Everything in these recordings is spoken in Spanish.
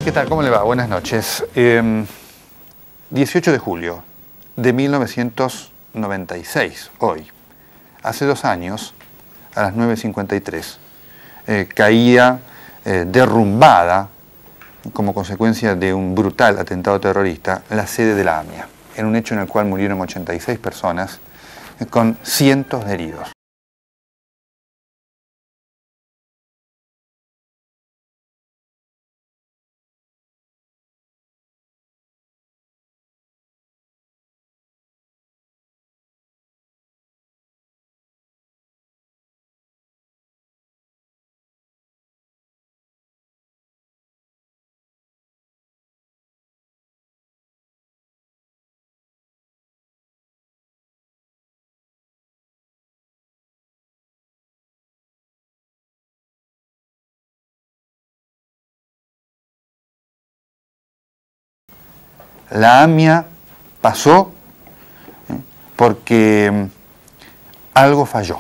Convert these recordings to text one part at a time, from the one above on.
¿Qué tal? ¿Cómo le va? Buenas noches. 18 de julio de 1996, hoy, hace 2 años, a las 9:53, caía derrumbada, como consecuencia de un brutal atentado terrorista, la sede de la AMIA, en un hecho en el cual murieron 86 personas, con cientos de heridos. La AMIA pasó porque algo falló.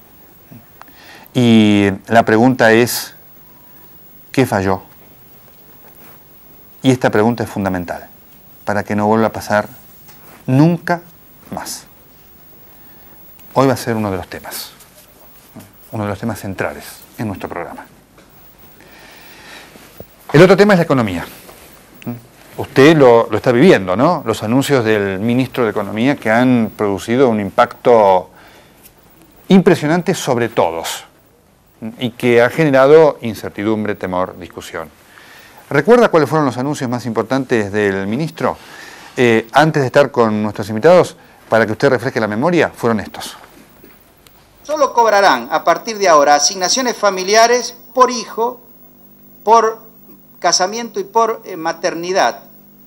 Y la pregunta es, ¿qué falló? Y esta pregunta es fundamental para que no vuelva a pasar nunca más. Hoy va a ser uno de los temas centrales en nuestro programa. El otro tema es la economía. Usted lo está viviendo, ¿no? Los anuncios del ministro de Economía que han producido un impacto impresionante sobre todos y que ha generado incertidumbre, temor, discusión. ¿Recuerda cuáles fueron los anuncios más importantes del ministro? Antes de estar con nuestros invitados, para que usted refresque la memoria, fueron estos. Solo cobrarán a partir de ahora asignaciones familiares por hijo, por casamiento y por maternidad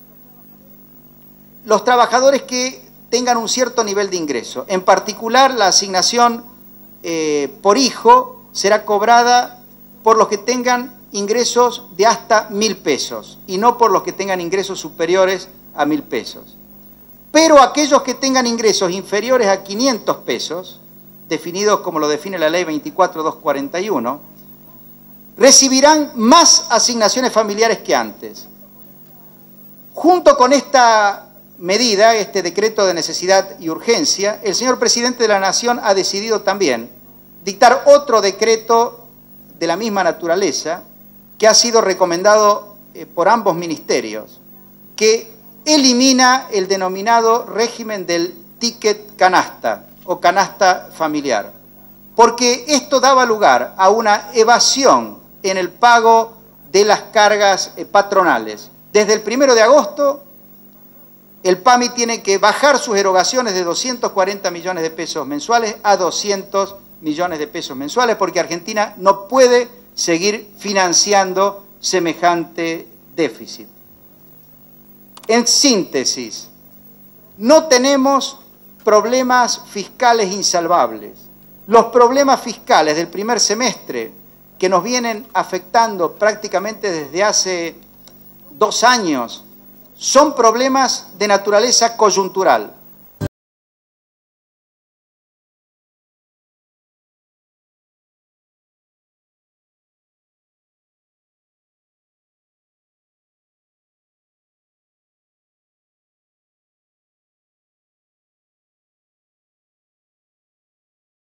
los trabajadores que tengan un cierto nivel de ingreso. En particular, la asignación por hijo será cobrada por los que tengan ingresos de hasta 1.000 pesos y no por los que tengan ingresos superiores a 1.000 pesos. Pero aquellos que tengan ingresos inferiores a 500 pesos, definidos como lo define la ley 24.241, recibirán más asignaciones familiares que antes. Junto con esta medida, este decreto de necesidad y urgencia, el señor presidente de la Nación ha decidido también dictar otro decreto de la misma naturaleza que ha sido recomendado por ambos ministerios, que elimina el denominado régimen del ticket canasta o canasta familiar, porque esto daba lugar a una evasión en el pago de las cargas patronales. Desde el 1 de agosto, el PAMI tiene que bajar sus erogaciones de 240 millones de pesos mensuales a 200 millones de pesos mensuales, porque Argentina no puede seguir financiando semejante déficit. En síntesis, no tenemos problemas fiscales insalvables. Los problemas fiscales del primer semestre, que nos vienen afectando prácticamente desde hace 2 años, son problemas de naturaleza coyuntural.